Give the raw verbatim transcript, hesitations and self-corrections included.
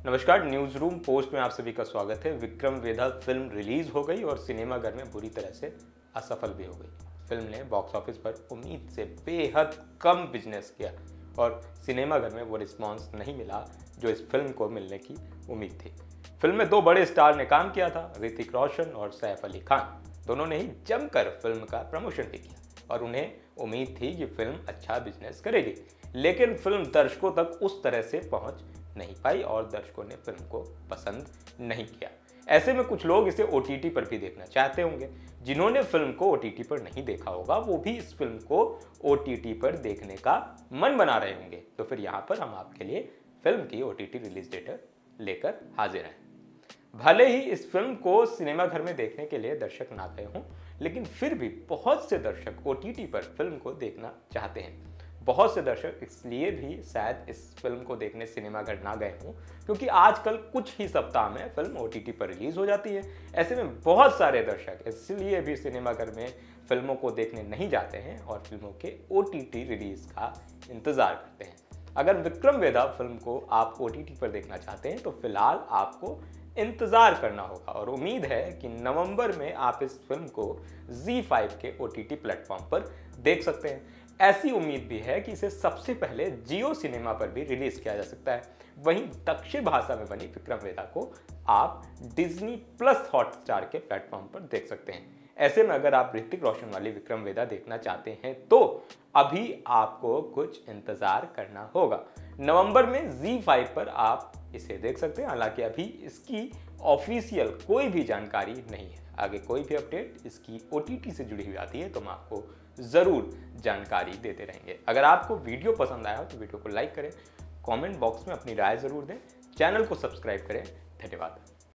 नमस्कार, news room post में आप सभी का स्वागत है। विक्रम वेधा फिल्म रिलीज हो गई और सिनेमाघर में बुरी तरह से असफल भी हो गई। फिल्म ने बॉक्स ऑफिस पर उम्मीद से बेहद कम बिजनेस किया और सिनेमाघर में वो रिस्पांस नहीं मिला जो इस फिल्म को मिलने की उम्मीद थी। फिल्म में दो बड़े स्टार ने काम किया था, ऋतिक रोशन और सैफ अली खान। दोनों ने ही जमकर फिल्म का प्रमोशन भी किया और उन्हें उम्मीद थी कि फिल्म अच्छा बिजनेस करेगी, लेकिन फिल्म दर्शकों तक उस तरह से पहुंच नहीं पाई और दर्शकों ने फिल्म को पसंद नहीं किया। ऐसे में कुछ लोग इसे ओटीटी पर भी देखना चाहते होंगे। जिन्होंने फिल्म को ओटीटी पर नहीं देखा होगा वो भी इस फिल्म को ओटीटी पर देखने का मन बना रहे होंगे। तो फिर यहाँ पर हम आपके लिए फिल्म की ओटीटी रिलीज डेट लेकर हाजिर हैं। भले ही इस फिल्म को सिनेमाघर में देखने के लिए दर्शक ना गए हों, लेकिन फिर भी बहुत से दर्शक ओटीटी पर फिल्म को देखना चाहते हैं। बहुत से दर्शक इसलिए भी शायद इस फिल्म को देखने सिनेमाघर ना गए हों क्योंकि आजकल कुछ ही सप्ताह में फिल्म ओटीटी पर रिलीज हो जाती है। ऐसे में बहुत सारे दर्शक इसलिए भी सिनेमाघर में फिल्मों को देखने नहीं जाते हैं और फिल्मों के ओटीटी रिलीज का इंतजार करते हैं। अगर विक्रम वेधा फिल्म को आप ओटीटी पर देखना चाहते हैं तो फिलहाल आपको इंतजार करना होगा और उम्मीद है कि नवंबर में आप इस फिल्म को ज़ी फाइव के ओटीटी प्लेटफॉर्म पर देख सकते हैं। ऐसी उम्मीद भी है कि इसे सबसे पहले जियो सिनेमा पर भी रिलीज किया जा सकता है। वहीं दक्षिण भाषा में बनी विक्रम वेधा को आप डिज्नी प्लस हॉटस्टार के प्लेटफॉर्म पर देख सकते हैं। ऐसे में अगर आप ऋतिक रोशन वाली विक्रम वेधा देखना चाहते हैं तो अभी आपको कुछ इंतजार करना होगा। नवंबर में ज़ी फाइव पर आप इसे देख सकते हैं। हालांकि अभी इसकी ऑफिशियल कोई भी जानकारी नहीं है। आगे कोई भी अपडेट इसकी ओटीटी से जुड़ी हुई आती है तो हम आपको जरूर जानकारी देते रहेंगे। अगर आपको वीडियो पसंद आया हो तो वीडियो को लाइक करें, कमेंट बॉक्स में अपनी राय जरूर दें, चैनल को सब्सक्राइब करें। धन्यवाद।